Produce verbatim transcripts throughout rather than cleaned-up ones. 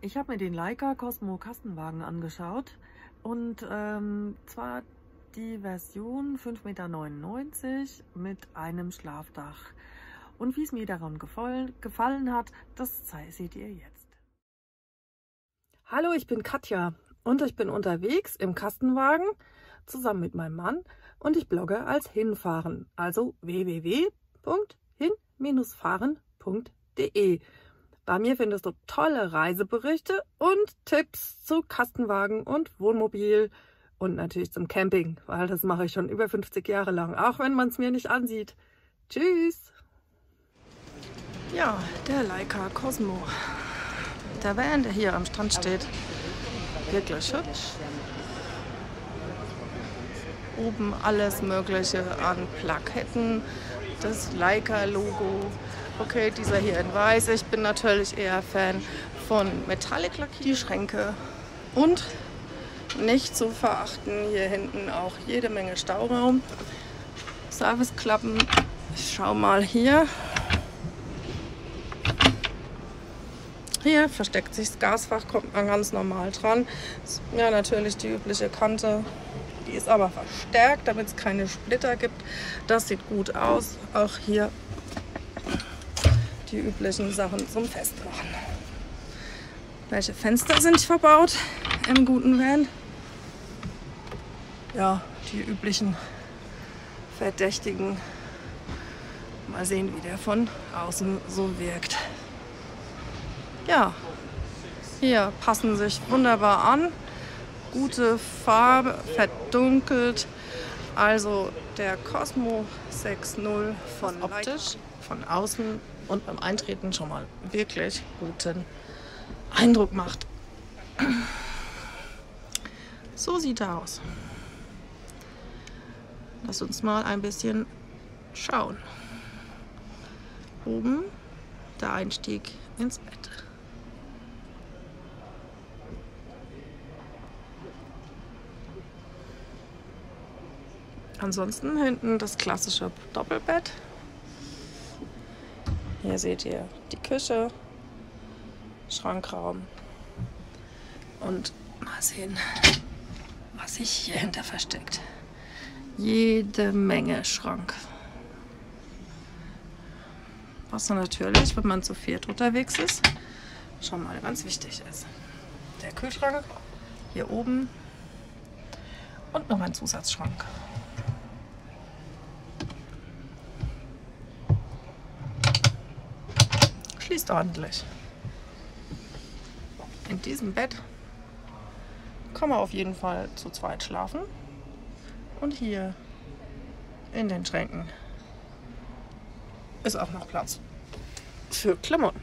Ich habe mir den Leica Cosmo Kastenwagen angeschaut und ähm, zwar die Version fünf Meter neunundneunzig mit einem Schlafdach. Und wie es mir daran gefallen, gefallen hat, das seht ihr jetzt. Hallo, ich bin Katja und ich bin unterwegs im Kastenwagen zusammen mit meinem Mann und ich blogge als Hinfahren, also w w w punkt hin Bindestrich fahren punkt de. Bei mir findest du tolle Reiseberichte und Tipps zu Kastenwagen und Wohnmobil und natürlich zum Camping, weil das mache ich schon über fünfzig Jahre lang, auch wenn man es mir nicht ansieht. Tschüss! Ja, der Leica Cosmo. Der Van, der hier am Strand steht, wirklich hübsch. Oben alles Mögliche an Plaketten, das Leica-Logo. Okay, dieser hier in weiß. Ich bin natürlich eher Fan von Metallic-Lack, die Schränke. Und nicht zu verachten, hier hinten auch jede Menge Stauraum. Serviceklappen. Ich schau mal hier. Hier versteckt sich das Gasfach, kommt man ganz normal dran. Ja, natürlich die übliche Kante. Die ist aber verstärkt, damit es keine Splitter gibt. Das sieht gut aus. Auch hier die üblichen Sachen zum Festmachen. Welche Fenster sind verbaut im guten Van? Ja, die üblichen Verdächtigen. Mal sehen, wie der von außen so wirkt. Ja, hier passen sich wunderbar an. Gute Farbe, verdunkelt. Also der Cosmo sechs Punkt null von optisch, von außen und beim Eintreten schon mal wirklich guten Eindruck macht. So sieht er aus. Lass uns mal ein bisschen schauen. Oben der Einstieg ins Bett. Ansonsten hinten das klassische Doppelbett. Hier seht ihr die Küche, Schrankraum und mal sehen, was sich hier hinter versteckt. Jede Menge Schrank. Was dann natürlich, wenn man zu viert unterwegs ist, schon mal ganz wichtig ist. Der Kühlschrank hier oben und noch ein Zusatzschrank. Schließt ordentlich. In diesem Bett kann man auf jeden Fall zu zweit schlafen. Und hier in den Schränken ist auch noch Platz für Klamotten.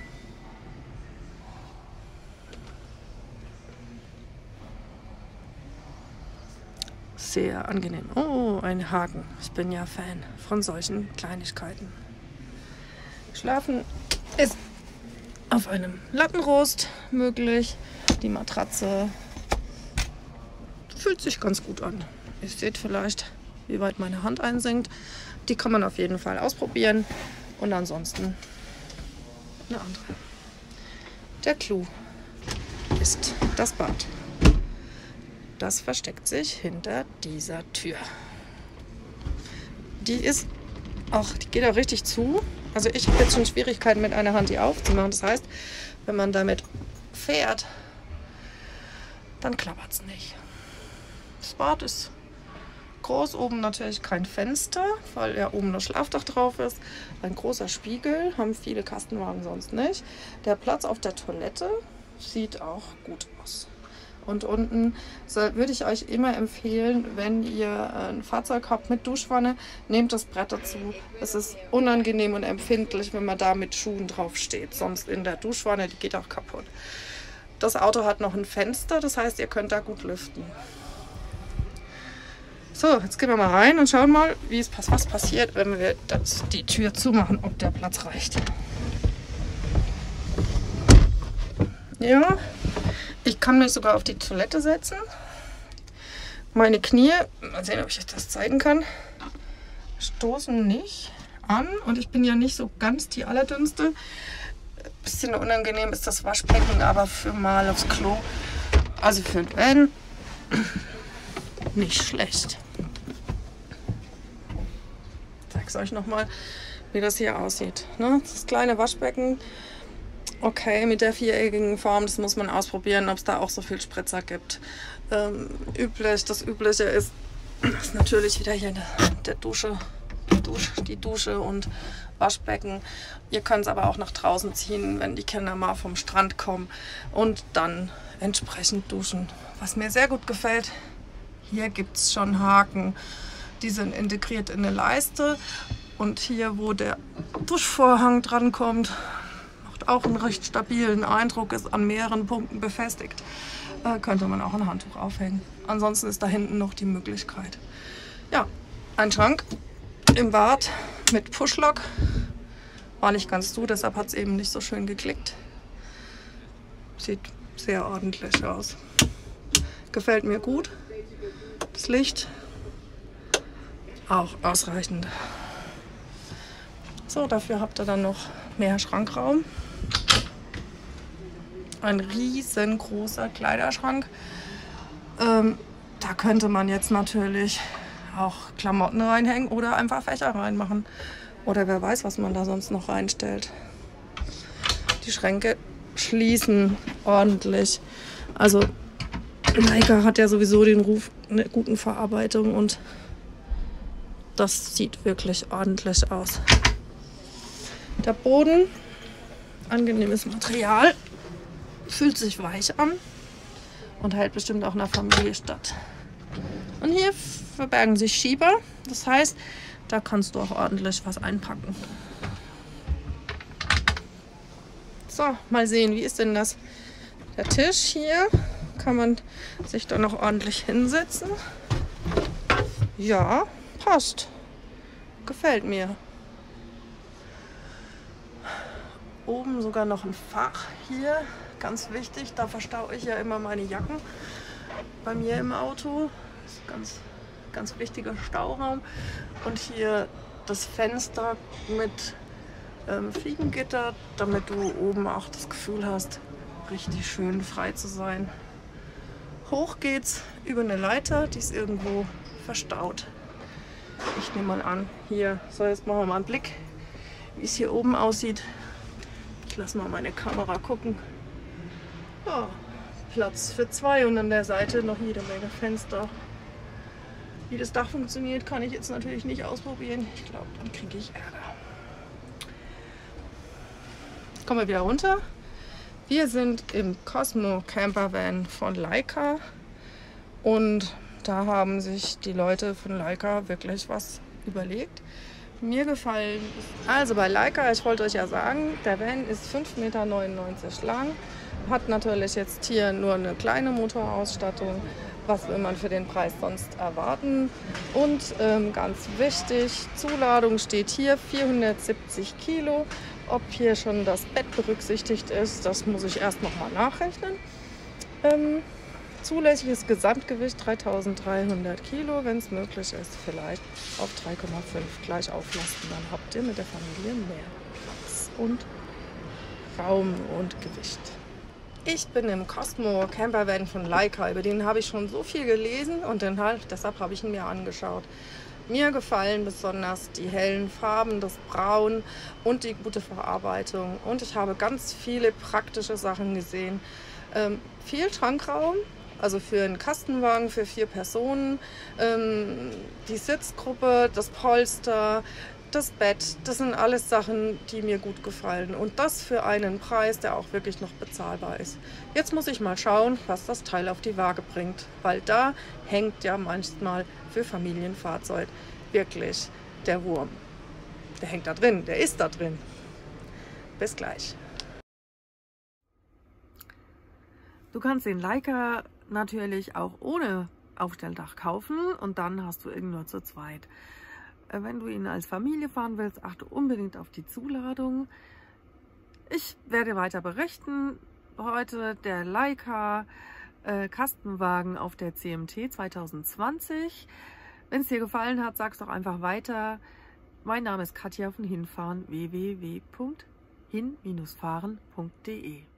Sehr angenehm. Oh, ein Haken. Ich bin ja Fan von solchen Kleinigkeiten. Schlafen ist auf einem Lattenrost möglich. Die Matratze fühlt sich ganz gut an. Ihr seht vielleicht, wie weit meine Hand einsinkt. Die kann man auf jeden Fall ausprobieren. Und ansonsten eine andere. Der Clou ist das Bad. Das versteckt sich hinter dieser Tür. Die ist auch, die geht auch richtig zu. Also ich habe jetzt schon Schwierigkeiten mit einer Hand die aufzumachen. Das heißt, wenn man damit fährt, dann klappert es nicht. Das Bad ist groß, oben natürlich kein Fenster, weil ja oben das Schlafdach drauf ist. Ein großer Spiegel, haben viele Kastenwagen sonst nicht. Der Platz auf der Toilette sieht auch gut aus. Und unten würde ich euch immer empfehlen, wenn ihr ein Fahrzeug habt mit Duschwanne, nehmt das Brett dazu. Es ist unangenehm und empfindlich, wenn man da mit Schuhen drauf steht. Sonst in der Duschwanne, die geht auch kaputt. Das Auto hat noch ein Fenster, das heißt, ihr könnt da gut lüften. So, jetzt gehen wir mal rein und schauen mal, wie es was passiert, wenn wir das, die Tür zumachen, ob der Platz reicht. Ja. Ich kann mich sogar auf die Toilette setzen. Meine Knie, mal sehen, ob ich euch das zeigen kann, stoßen nicht an. Und ich bin ja nicht so ganz die allerdünnste. Ein bisschen unangenehm ist das Waschbecken, aber für mal aufs Klo, also für den Van, nicht schlecht. Ich zeige euch nochmal, wie das hier aussieht. Ne? Das kleine Waschbecken, okay, mit der viereckigen Form, das muss man ausprobieren, ob es da auch so viel Spritzer gibt. Ähm, üblich, das Übliche ist, ist natürlich wieder hier der, der Dusche, Dusche, die Dusche und Waschbecken. Ihr könnt es aber auch nach draußen ziehen, wenn die Kinder mal vom Strand kommen und dann entsprechend duschen. Was mir sehr gut gefällt, hier gibt es schon Haken. Die sind integriert in eine Leiste und hier, wo der Duschvorhang dran kommt, macht auch einen recht stabilen Eindruck, ist an mehreren Punkten befestigt. Äh, könnte man auch ein Handtuch aufhängen. Ansonsten ist da hinten noch die Möglichkeit. Ja, ein Schrank im Bad mit Pushlock. War nicht ganz zu, deshalb hat es eben nicht so schön geklickt. Sieht sehr ordentlich aus. Gefällt mir gut. Das Licht auch ausreichend. So, dafür habt ihr dann noch mehr Schrankraum. Ein riesengroßer Kleiderschrank. Ähm, da könnte man jetzt natürlich auch Klamotten reinhängen oder einfach Fächer reinmachen. Oder wer weiß, was man da sonst noch reinstellt. Die Schränke schließen ordentlich. Also Leica hat ja sowieso den Ruf einer guten Verarbeitung und das sieht wirklich ordentlich aus. Der Boden, angenehmes Material, fühlt sich weich an und hält bestimmt auch einer Familie statt. Und hier verbergen sich Schieber, das heißt, da kannst du auch ordentlich was einpacken. So, mal sehen, wie ist denn das? Der Tisch hier, kann man sich da noch ordentlich hinsetzen. Ja, passt. Gefällt mir. Oben sogar noch ein Fach hier, ganz wichtig, da verstaue ich ja immer meine Jacken bei mir im Auto. Das ist ein ganz, ganz wichtiger Stauraum. Und hier das Fenster mit ähm, Fliegengitter, damit du oben auch das Gefühl hast, richtig schön frei zu sein. Hoch geht's über eine Leiter, die ist irgendwo verstaut. Ich nehme mal an, hier, so jetzt machen wir mal einen Blick, wie es hier oben aussieht. Ich lasse mal meine Kamera gucken. Ja, Platz für zwei und an der Seite noch jede Menge Fenster. Wie das Dach funktioniert, kann ich jetzt natürlich nicht ausprobieren. Ich glaube, dann kriege ich Ärger. Jetzt kommen wir wieder runter. Wir sind im Cosmo Camper Van von Leica und da haben sich die Leute von Leica wirklich was überlegt. Mir gefallen ist, also bei Leica, ich wollte euch ja sagen, der Van ist fünf Komma neunundneunzig Meter lang, hat natürlich jetzt hier nur eine kleine Motorausstattung. Was will man für den Preis sonst erwarten? Und ähm, ganz wichtig, Zuladung steht hier vierhundertsiebzig Kilo. Ob hier schon das Bett berücksichtigt ist, das muss ich erst noch mal nachrechnen. Ähm, zulässiges Gesamtgewicht dreitausenddreihundert Kilo, wenn es möglich ist, vielleicht auf drei Komma fünf gleich auflasten. Dann habt ihr mit der Familie mehr Platz und Raum und Gewicht. Ich bin im Cosmo Camper Van von Leica, über den habe ich schon so viel gelesen und den halt, deshalb habe ich ihn mir angeschaut. Mir gefallen besonders die hellen Farben, das Braun und die gute Verarbeitung. Und ich habe ganz viele praktische Sachen gesehen. Ähm, viel Schrankraum, also für einen Kastenwagen für vier Personen, ähm, die Sitzgruppe, das Polster, das Bett, das sind alles Sachen, die mir gut gefallen. Und das für einen Preis, der auch wirklich noch bezahlbar ist. Jetzt muss ich mal schauen, was das Teil auf die Waage bringt. Weil da hängt ja manchmal für Familienfahrzeug wirklich der Wurm. Der hängt da drin, der ist da drin. Bis gleich. Du kannst den Leica natürlich auch ohne Aufstelldach kaufen und dann hast du ihn nur zu zweit. Wenn du ihn als Familie fahren willst, achte unbedingt auf die Zuladung. Ich werde weiter berichten. Heute der Leica äh, Kastenwagen auf der C M T zwanzig zwanzig. Wenn es dir gefallen hat, sag's doch einfach weiter. Mein Name ist Katja von Hinfahren w w w punkt hin Bindestrich fahren Punkt de.